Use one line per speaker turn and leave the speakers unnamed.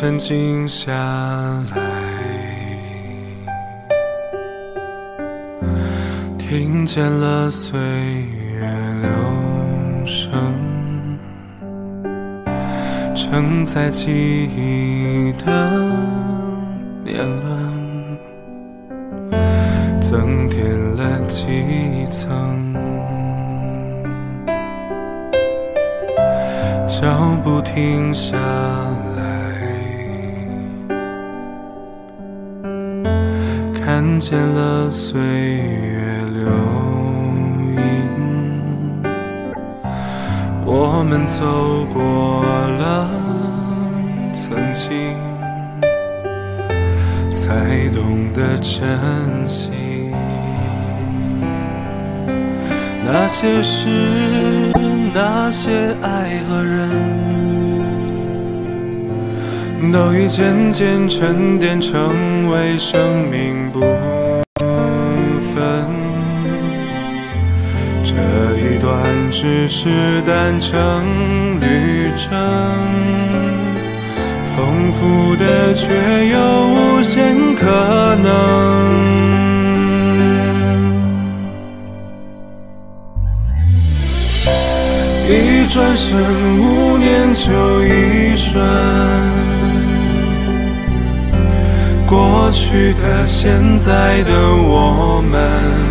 沉静下来，听见了岁月流声，承载记忆的年轮，增添了几层。脚步停下来，看见了岁月留影，我们走过了曾经，才懂得珍惜那些事，那些爱和人，都已渐渐沉淀成为生命部分。这一段只是单程旅程，丰富的却有无限可能。一转身5年就一瞬，过去的现在的我们